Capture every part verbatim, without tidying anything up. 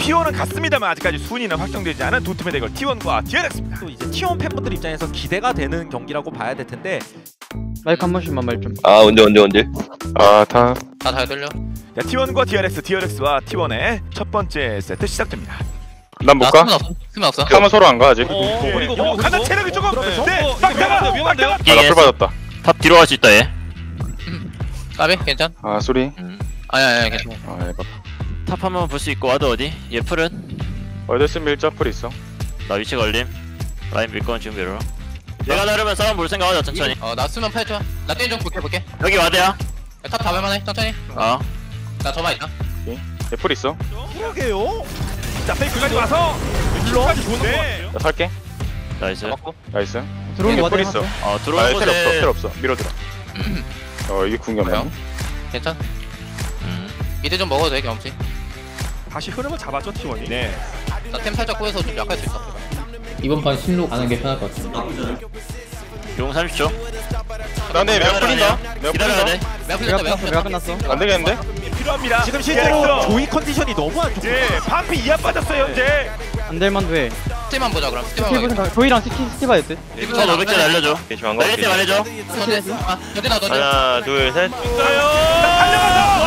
피오는 갔습니다만 아직까지 순위는 확정되지 않은 두 팀의 대결 티원과 디알엑스입니다. 또 이제 티원 팬분들 입장에서 기대가 되는 경기라고 봐야 될 텐데. 마이크 한 번씩만 말 좀. 아 언제 언제 언제? 아다 다 잘 들려? 자, 티원과 디알엑스, 디알엑스와 티원의 첫 번째 세트 시작됩니다. 난 못 나 가? 수면 없어. 수면 없어. 하면 서로 안 가 아직. 어, 네. 그리고 어, 가다 체력이 조금 네, 막 나가, 막 나가. 아나풀 받았다. 탑 뒤로 갈 수 있다 얘. 까비? 괜찮? 아 소리. 음. 아니 아니 괜찮아. 아 해봐. 탑 한번 볼 수 있고 와드 어디? 얘 풀은? 월드스 밀자 풀 있어. 나 위치 걸림. 라인 밀건 지금 밀어. 내가 나르면 싸움 볼 생각하자 천천히. 어나 수면 팔 줘. 나 게임 좀 볼게 볼게. 여기 와드야. 탑 잡을만해 천천히. 어. 나 저만 있다. 얘풀 있어. 그러게요. 자, 페이크까지 와서 물론까지 도는 거. 나 살게. 나이스. 잡았고. 나이스. 들어온 거 풀 와드 있어. 어 아 들어온 텔 없어. 텔 곳에. 없어. 밀어주라. 어 이게 궁이 없네. 괜찮? 음. 미드 좀 먹어도 돼 경험치. 다시 흐름을 잡았죠, 티원이. 네. 나 템 살짝 구해서 좀 약할 수 있어. 이번 판 신로 가는 게 편할 것 같아. 용 삼십 초. 나네 내가 풀린다. 내가 기다려야 돼. 풀린다. 내가 내가 풀렸다 끝났어. 내가 내가 풀렸다. 끝났어. 안 되겠는데? 필요합니다. 지금 실제로 디알엑스. 조이 컨디션이 너무 안 좋고. 예, 반피 이하 빠졌어요, 현재. 안 될만도 해. 스팀만 보자 그럼. 스팀만 스티브 보자. 생각. 조이랑 스티 스티 봐야 돼. 천 오백 개 날려줘. 대충 날릴 때 말해줘. 아 저기 나 너지. 하나 둘셋 있어요. 달려가서.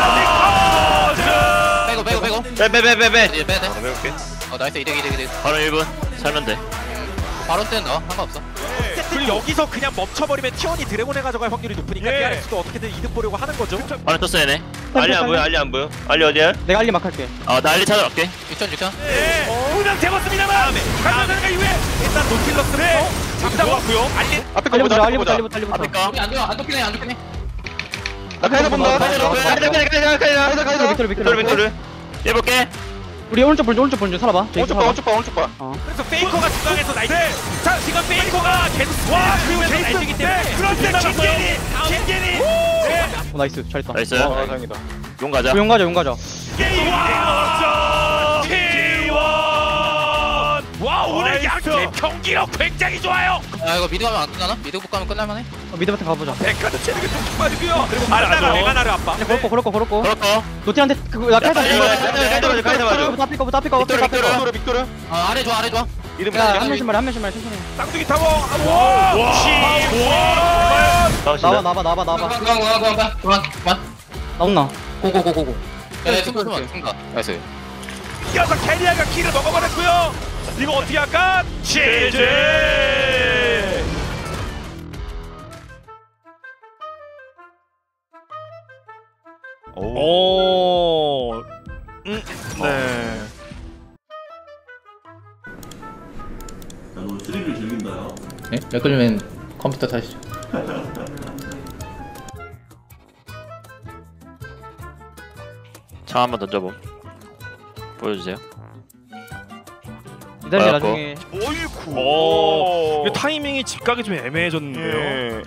와, 빼고 빼고 빼고. 빼빼빼빼빼 이제 빼야 돼. 해볼게. 어 나이스 이득 이득 이득. 바로 일 분. 살면 돼. 바로 때는 넣어 상관없어. 그리고 여기서 그냥 멈춰버리면 티원이 드래곤에 가져갈 확률이 높으니까 예. 디알엑스도 어떻게든 이득 보려고 하는 거죠. 바로 떴어 얘네. 알리 안 보여 알리 안 보여. 알리 어디야? 내가 알리 막 할게. 어나 알리 찾아갈게. 육천 육천. 네. 그냥 재봤습니다만. 가면서 이후에 일단 노틸러스를 잡다 왔고요. 알리 앞에 거 알리부터 보자. 앞에 거 알리부터 보자. 알리부터 알리부터. 앞에 거. 여기 안 들어 안 좋긴 해안 좋긴 해. 나 카이사 본다. 카이사 본다. 카이사 카이사 카이사 카이사. 빅토르 빅토르 빅토르 빅토르. 빅토르. 해볼게. 우리 오른쪽 볼줄 오른쪽 볼줄 살아봐. 저기 오른쪽 봐 오른쪽 봐 오른쪽 봐. 그래서 페이커가 중앙에서 나이스. 네. 자 지금 페이커가 계속 와, 그리고 중앙에서 제이슨. 날리기 때문에. 네. 그런데 김계리, 김계리. 네. 어 나이스 잘했다. 나이스. 아 다행이다. 용 가자. 용 가자 용 가자. 게임 왔죠. 티원. 와, 오늘 양팀 경기력 굉장히 좋아요. 아 이거 미드 가면 안 끝나나? 미드 못 가면 끝날만해? 어, 미드부터 가보자. 백카드 체력이 좀 빠지고요. 그리고 아르나가 아르나가 메가나를 압박. 그냥 걸었고 걸었고 걸었고. 그렇고. 노틸한테 그거 나 카이사 야, 이거. 야, 야, 야, 카이사 카이사 맞아. 부터 앞에 거부터 앞에 거 빅토르, 앞에 거. 빅토르 빅토르. 어 아래 좋아 아래 좋아. 이름 야한 명씩 말해 한 명씩 말해 천천히. 쌍둥이 타워. 와, 티원. 나와 나와 나와 나와. 그만 그만 그만 그만 그만 그만. 나온나. 고고고고고. 야 숨어 숨어 숨어. 나이스. 이어서 캐리아가 키를 먹어버렸고요. 이거 어떻게 할까? 치즈. 오. 음. 네. 네? 몇 걸리면 컴퓨터 타시죠. 차 한번 던져봄. 보여주세요. 기다려 알았고. 나중에. 오이쿠. 오. 이게 타이밍이 직각이 좀 애매해졌는데요. 예.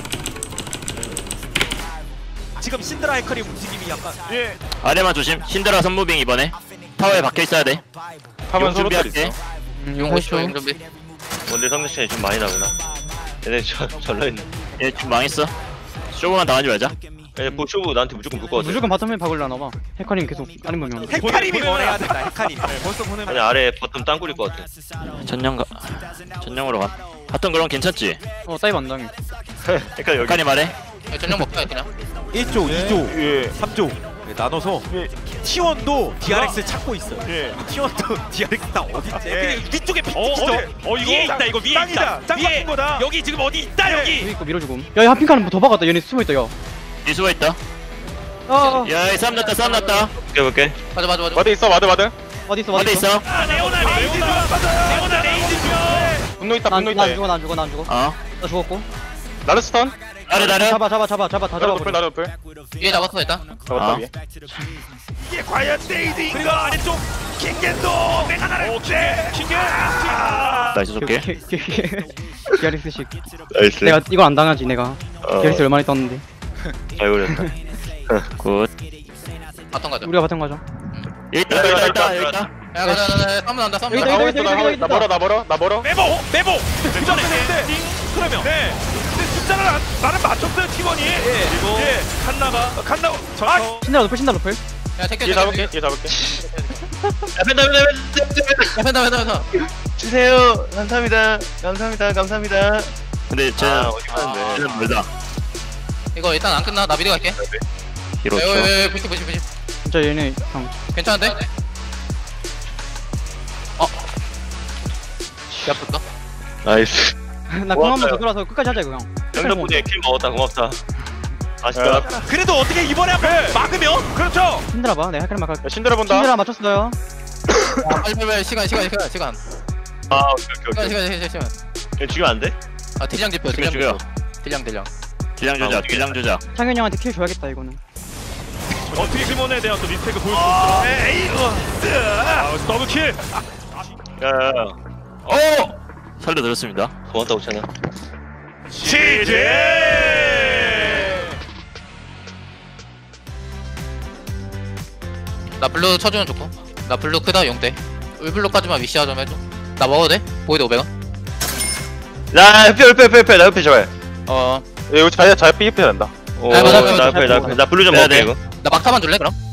지금 신드라 헤커리 움직임이 약간. 예. 아래만 조심. 신드라 선무빙 이번에. 타워에 박혀 있어야 돼. 타면 용 서로 텔 준비할게. 있어. 용 오십 초 용 준비. 원딜 성능차이 좀 많이 나구나. 얘네 저 절러 있네. 얘 좀 망했어. 쇼부만 당하지 말자. 얘네 뭐 쇼부 나한테 무조건 붙을 것 같아. 무조건 바텀에 박을라나 봐. 헤커님 계속 아니 보면. 헤카림이 원해야 된다. 헤카림. 벌써 보내. 아니 아래 버튼 땅 굴릴 것 같아. 전령 가. 전령으로 가. 바텀 그럼 괜찮지? 어 사이브 안 당해. 그러니까 여기 북한이 말해. 야, 전력 먹자 그냥. 일 조, 이 조, 예. 삼 조 네, 나눠서 예. 티원도 디알엑스 찾고 있어요. 예. 티원도 디알엑스 다 어디 있지? 예. 그 위쪽에 어, 픽이죠. 어디? 어, 이거 위에 있다. 이거 위에 땅이다. 있다. 땅 위에 바꾼 거다. 여기 지금 어디 있다. 여기. 여기 있고 밀어주고. 야이 하핑카는 더 박았다. 얘네 숨어 있다. 야. 이수가 있다. 어. 야, 이 싸움 났다. 싸움 났다. 볼게. 맞아 맞아 맞아. 와드 있어 와드 와드. 어디 있어 어디 어디 있어? 있어? 아, 레오나 레이즈 좋아. 레오나 레이즈 좋아. 분노 있다 분노 난난 있다. 죽어 난 죽어 난 죽어. 어. 나 죽었고. 나르스턴. 나를 나를. 잡아 잡아 잡아 잡아 다 나르 높을 잡아. 나르 높을. 위에 잡았어 일단. 잡았다 아. 위에. 이게 과연 레이즈인가? 그리고 아래쪽 킹겐도 메가나를 네. 킹겐. 나이스 좋게. 디알엑스식. 나이스. 내가 이걸 안 당하지 내가. 어, 디알엑스 얼마나 떴는데. 잘 그렸다. 굿. 바텀 가자. 우리가 바텀 가자. 여기 있다. 여기 있다. 여기 있다. 야 가자 가자. 쌈문 난다 쌈문 여기다, 난다. 여기다. 나 하고 있어 나 멀어 나 멀어 나 멀어. 메모 메모. 그전에 그러면 네. 근데 숫자를 안- 나는 맞췄어요 팀원이. 그리고 예. 칸나가 칸나. 아, 신드라 높을 신드라 높을. 야 택배 얘 잡을게 얘 잡을게. 펜다 펜다 펜다 펜다 펜다 펜다. 주세요. 감사합니다. 감사합니다. 감사합니다. 근데 쟤는 아, 어디 가는데? 쟤는 멀다. 이거 일단 안 끝나. 나 미리 갈게. 이렇죠. 에이 부시 부시 부시. 진짜 얘네 형. 괜찮은데? 어. 야쁘다. 나이스. 나공 한번 더 돌아서 끝까지 하자 이거 형. 형 덕분에 킬 먹었다. 고맙다. 아쉽다. 그래도 어떻게 이번에 한번 네. 막으면 그렇죠. 힘들어 봐. 내가 할까를 막 할게. 야, 신드라 본다. 힘들어 맞췄어요. 빨리 빨리 빨리 시간 시간 시간 시간. 아, 오케이, 오케이, 시간 오케이. 시간 시간 시간. 그냥 죽이면 안 돼? 아 딜량 지표 죽여, 딜량 죽여. 지표. 딜량 딜량. 딜량 아, 조작, 어떻게 딜량 조작. 창현이 형한테 킬 줘야겠다 이거는. 어떻게 팀원에 대한 또 리스펙을 보일 수 있어. 에이, 아, 더블킬. 야, 야, 야. 어! 살려드렸습니다. 고맙다, 오찬아. 시제. 나 블루 쳐주면 좋고. 나 블루 크다 용대. 울블루까지만 위시하 좀 해줘. 나 먹어도 돼? 보이드 오백 원. 나 흡혈, 흡혈, 흡혈, 흡혈. 나 흡혈 좋아해. 어. 여기 자야 자야 삐입해야 된다. 오, 아, 맞아, 나 맞아. 흡혈, 나 흡혈. 나 블루 좀 네, 먹을게, 네. 이거. 나 막타만 줄래 그럼?